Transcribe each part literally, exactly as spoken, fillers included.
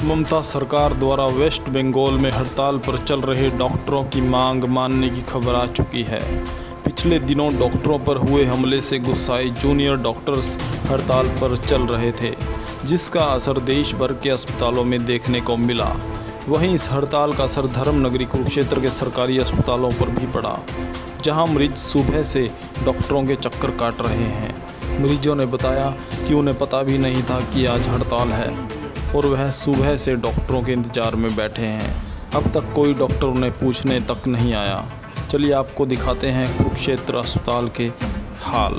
ममता सरकार द्वारा वेस्ट बंगाल में हड़ताल पर चल रहे डॉक्टरों की मांग मानने की खबर आ चुकी है। पिछले दिनों डॉक्टरों पर हुए हमले से गुस्साए जूनियर डॉक्टर्स हड़ताल पर चल रहे थे, जिसका असर देश भर के अस्पतालों में देखने को मिला। वहीं इस हड़ताल का असर धर्म नगरी कुरुक्षेत्र के सरकारी अस्पतालों पर भी पड़ा, जहां मरीज सुबह से डॉक्टरों के चक्कर काट रहे हैं। मरीजों ने बताया कि उन्हें पता भी नहीं था कि आज हड़ताल है और वह सुबह से डॉक्टरों के इंतज़ार में बैठे हैं। अब तक कोई डॉक्टर उन्हें पूछने तक नहीं आया। चलिए आपको दिखाते हैं कुरुक्षेत्र अस्पताल के हाल।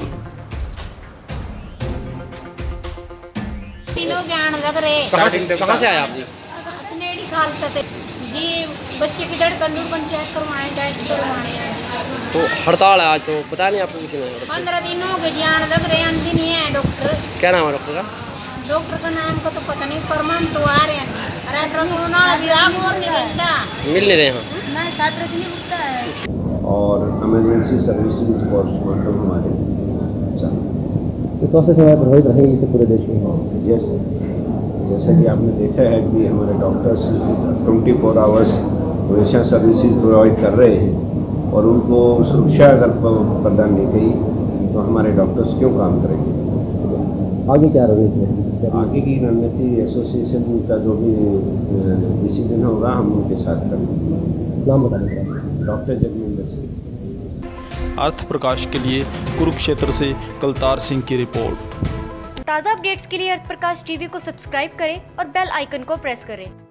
तीनों ज्ञान लग रहे। कहाँ से कहाँ से आए आप जी? स्नेडी खालसा से जी, बच्चे की धड़कन धड़कन चेक करवाएं, डाइट करवाने हैं। तो हड़ताल है आज, तो पता नहीं आपको किसी ने? पंद्रह दिन हो गए, ज्ञान लग रहे, अंत नहीं है डॉक्टर। क्या नाम है डॉक्टर का? डॉक्टर का नाम का तो पता नहीं, परमान तो आ रहे हैं। विराग और नहीं मिलता, मिल नहीं रहे हैं। नहीं सात नहीं मिलता है। और इमरजेंसी सर्विसेज पोस्टमार्टम हमारे स्वास्थ्य सेवाएं प्रभावित रही इसे पूरे देश में। यस, जैसा कि आपने देखा है कि हमारे डॉक्टर्स ट्वेंटी फोर आवर्स हमेशा सर्विसेज प्रोवाइड कर रहे हैं और उनको सुरक्षा अगर प्रदान नहीं की तो हमारे डॉक्टर्स क्यों काम करेंगे? आगे क्या रणनीति है? आगे की रणनीति एसोसिएशन का जो भी डिसीजन होगा हम उनके साथ करेंगे। नाम बताइए। डॉक्टर जगमिंदर सिंह। अर्थ प्रकाश के लिए कुरुक्षेत्र से कलतार सिंह की रिपोर्ट। ताज़ा अपडेट्स के लिए अर्थ प्रकाश टीवी को सब्सक्राइब करें और बेल आइकन को प्रेस करें।